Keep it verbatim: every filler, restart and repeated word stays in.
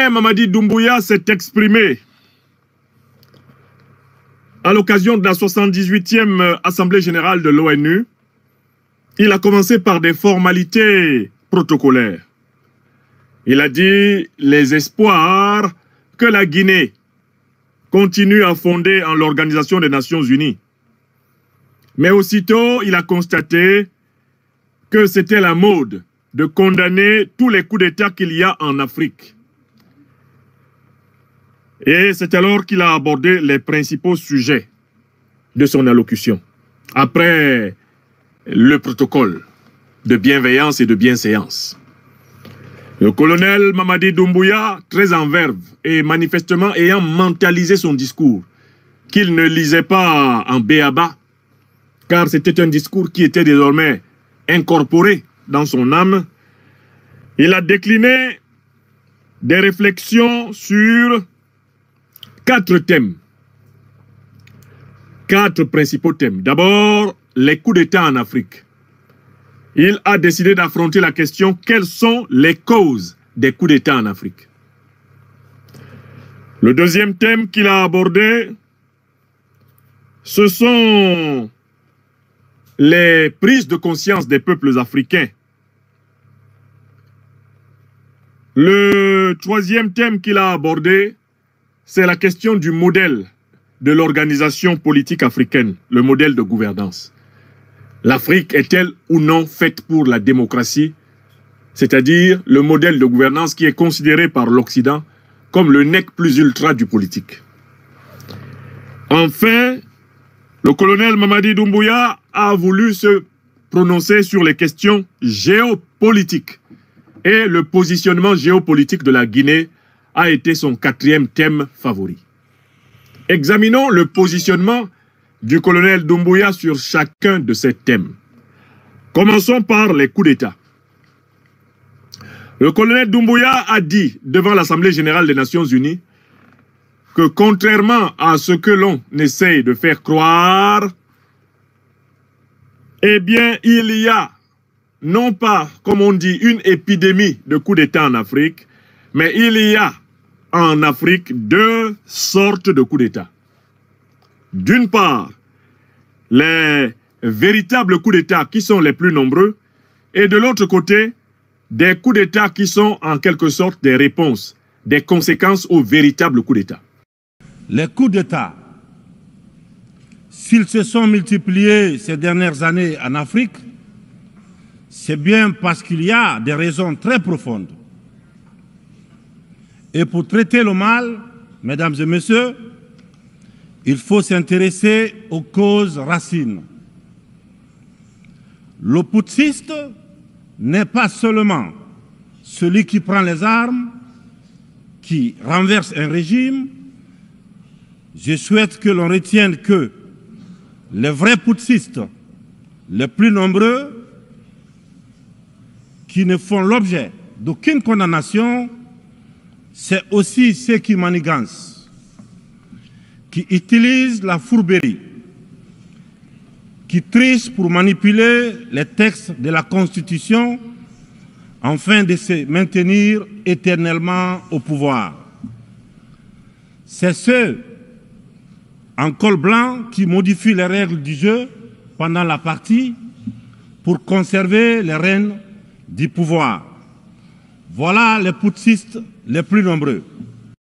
un, Mamadi Doumbouya s'est exprimé à l'occasion de la soixante-dix-huitième Assemblée générale de l'ONU. Il a commencé par des formalités protocolaires. Il a dit les espoirs que la Guinée continue à fonder en l'Organisation des Nations Unies. Mais aussitôt, il a constaté que c'était la mode de condamner tous les coups d'État qu'il y a en Afrique. Et c'est alors qu'il a abordé les principaux sujets de son allocution. Après le protocole de bienveillance et de bienséance. Le colonel Mamadi Doumbouya, très en verve et manifestement ayant mentalisé son discours, qu'il ne lisait pas en béaba, car c'était un discours qui était désormais incorporé dans son âme, il a décliné des réflexions sur quatre thèmes. Quatre principaux thèmes. D'abord, les coups d'État en Afrique. Il a décidé d'affronter la question: quelles sont les causes des coups d'État en Afrique? Le deuxième thème qu'il a abordé, ce sont les prises de conscience des peuples africains. Le troisième thème qu'il a abordé, c'est la question du modèle de l'organisation politique africaine, le modèle de gouvernance. L'Afrique est-elle ou non faite pour la démocratie, c'est-à-dire le modèle de gouvernance qui est considéré par l'Occident comme le nec plus ultra du politique. Enfin, le colonel Mamadi Doumbouya a voulu se prononcer sur les questions géopolitiques et le positionnement géopolitique de la Guinée a été son quatrième thème favori. Examinons le positionnement du colonel Doumbouya sur chacun de ces thèmes. Commençons par les coups d'État. Le colonel Doumbouya a dit devant l'Assemblée générale des Nations Unies que contrairement à ce que l'on essaye de faire croire, eh bien, il y a non pas, comme on dit, une épidémie de coups d'État en Afrique, mais il y a en Afrique deux sortes de coups d'État. D'une part, les véritables coups d'État qui sont les plus nombreux, et de l'autre côté, des coups d'État qui sont en quelque sorte des réponses, des conséquences aux véritables coups d'État. Les coups d'État, s'ils se sont multipliés ces dernières années en Afrique, c'est bien parce qu'il y a des raisons très profondes. Et pour traiter le mal, mesdames et messieurs, il faut s'intéresser aux causes racines. Le putschiste n'est pas seulement celui qui prend les armes, qui renverse un régime. Je souhaite que l'on retienne que les vrais putschistes, les plus nombreux, qui ne font l'objet d'aucune condamnation, c'est aussi ceux qui manigancent, qui utilisent la fourberie, qui trichent pour manipuler les textes de la Constitution afin de se maintenir éternellement au pouvoir. C'est ceux en col blanc qui modifient les règles du jeu pendant la partie pour conserver les rênes du pouvoir. Voilà les putschistes les plus nombreux.